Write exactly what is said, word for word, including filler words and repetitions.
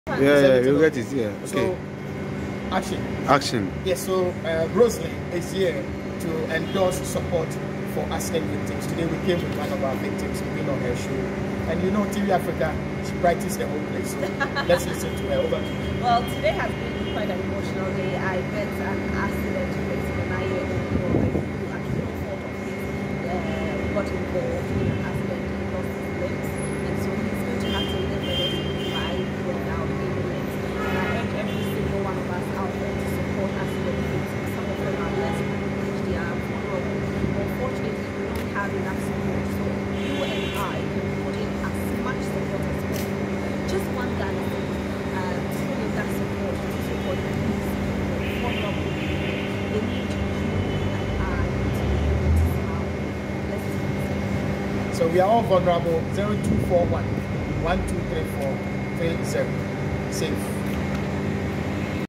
Yeah, yeah, you get it. Yeah. Okay. So, action. Action. Yes. So, uh, Rosalie is here to endorse support for accident victims. Today we came with one of our victims being on her show, and you know, T V Africa, she practiced the whole place. So let's listen to her. Over to you. Well, today has been quite an emotional day. I met an accident victim, a nine-year-old boy who actually on fault of his uh, got involved in an accident and lost his limbs, and so he's going to have to live the rest of his life without any limbs. And I urge every single one of us out there to support accident victims. Some of them are less privileged, they are vulnerable. Unfortunately, we don't have enough support, so you and I can put in as much support as possible. Just one guy, uh, put in that support to support these vulnerable people. They need you and I to be able to smile. Let's do this. So we are all vulnerable. Zero two four one one two three four three zero. Safe.